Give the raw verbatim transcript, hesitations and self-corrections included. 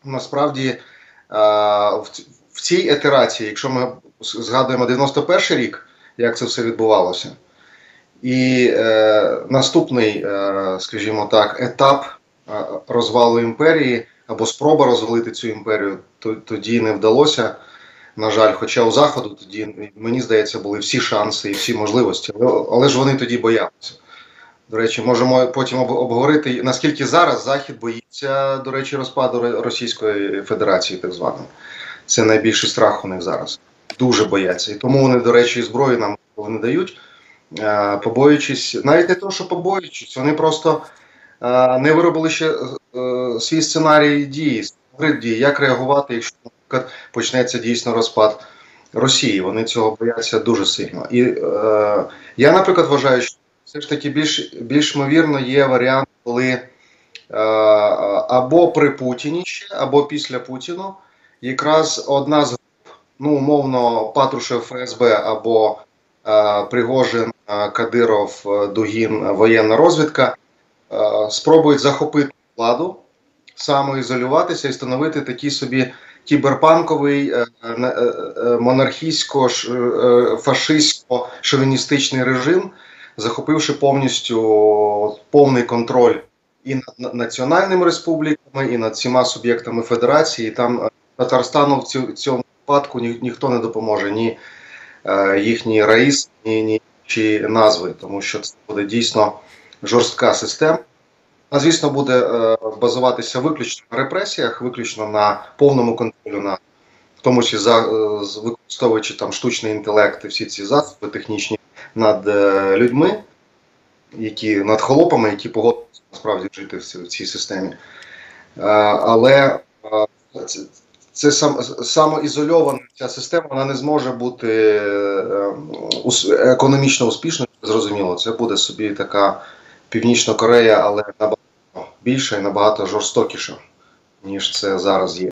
насправді е, в, в цій ітерації, якщо ми згадуємо дев'яносто перший рік, як це все відбувалося, і е, наступний, е, скажімо так, етап е, розвалу імперії або спроба розвалити цю імперію, то, тоді не вдалося. На жаль, хоча у Заходу тоді, мені здається, були всі шанси і всі можливості, але, але ж вони тоді боялися. До речі, можемо потім обговорити, наскільки зараз Захід боїться, до речі, розпаду Російської Федерації, так званої. Це найбільший страх у них зараз. Дуже бояться. І тому вони, до речі, зброю нам не дають, побоюючись, навіть не те, що побоюючись, вони просто не виробили ще свій сценарій дії, дії, як реагувати, якщо, наприклад, почнеться дійсно розпад Росії. Вони цього бояться дуже сильно. І е, я, наприклад, вважаю, що все ж таки більш, більш ймовірно є варіант, коли е, або при Путіні ще, або після Путіну якраз одна з груп, ну, умовно, Патрушев, ФСБ, або е, Пригожин, е, Кадиров, Дугін, воєнна розвідка, е, спробують захопити владу, самоізолюватися і встановити такий собі кіберпанковий, е, е, монархістсько-фашистсько-шовіністичний режим, захопивши повністю повний контроль і над національними республіками, і над всіма суб'єктами федерації. І там Татарстану в цьому випадку ні, ніхто не допоможе, ні е, їхній раїс, ні, ні інші назви, тому що це буде дійсно жорстка система. Вона, звісно, буде е, базуватися виключно на репресіях, виключно на повному контролю, на, в тому числі за, е, використовуючи там штучний інтелект і всі ці засоби технічні над е, людьми, які, над холопами, які погодилися насправді жити в цій, в цій системі. Е, але е, це, це сам, самоізольована ця система, вона не зможе бути е, ус, економічно успішною, зрозуміло. Це буде собі така Північна Корея, але набагато більша і набагато жорстокіша, ніж це зараз є.